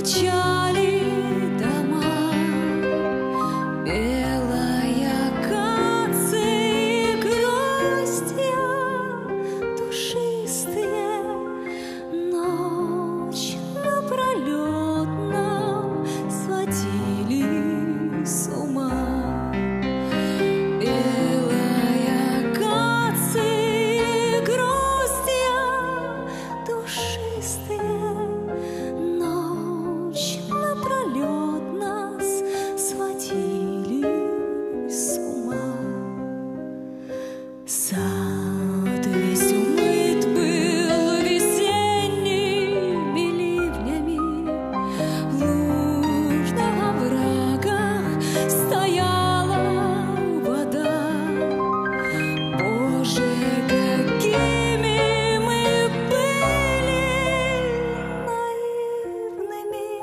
промчали дома, белая акация и гроздья душистые, ночь напролет нам сводили с ума. Белая акация и гроздья душистые, ночь напролет нас сводили с ума. Сад весь умыт был весенними ливнями, в лужных оврагах стояла вода. Боже, какими мы были наивными,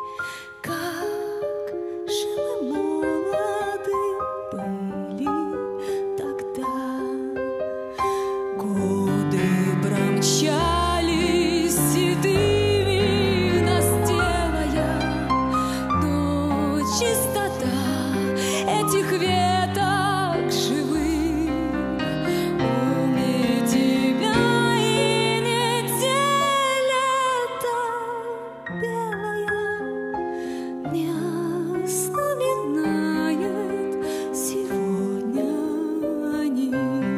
как же мы молоды были тогда. Годы промчались седыми, нас делая, но чистота этих веток живых умнее тебя и неделя эта белая не вспоминает сегодня о них.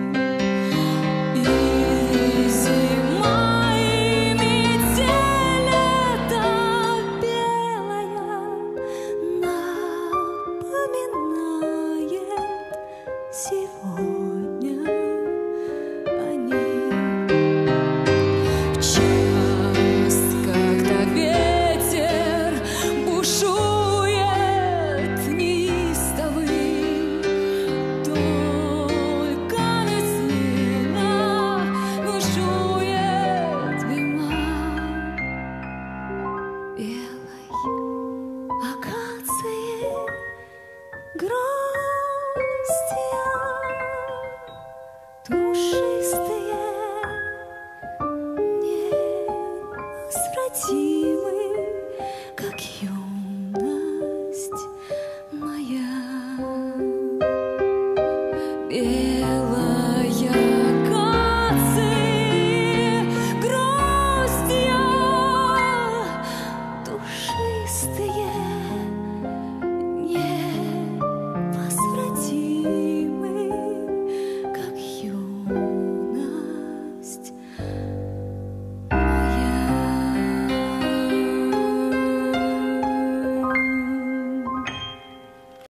И зима, и метель эта белая напоминает сегодня о них. В час, когда ветер бушует неистовый, только мысленно бушует зима. Белой акации гроздья душистые, невозвратимы, как юность моя. Белая акация, гроздья душистые,